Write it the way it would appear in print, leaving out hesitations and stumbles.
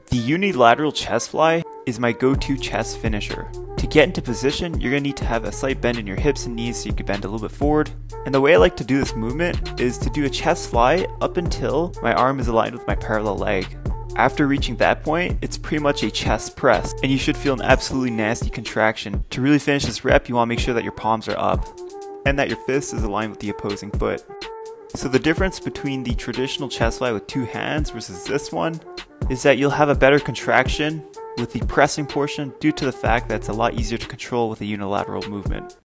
The unilateral chest fly is my go-to chest finisher. To get into position, you're going to need to have a slight bend in your hips and knees so you can bend a little bit forward. And the way I like to do this movement is to do a chest fly up until my arm is aligned with my parallel leg. After reaching that point, it's pretty much a chest press, and you should feel an absolutely nasty contraction. To really finish this rep, you want to make sure that your palms are up and that your fist is aligned with the opposing foot. So the difference between the traditional chest fly with two hands versus this one is that you'll have a better contraction with the pressing portion due to the fact that it's a lot easier to control with a unilateral movement.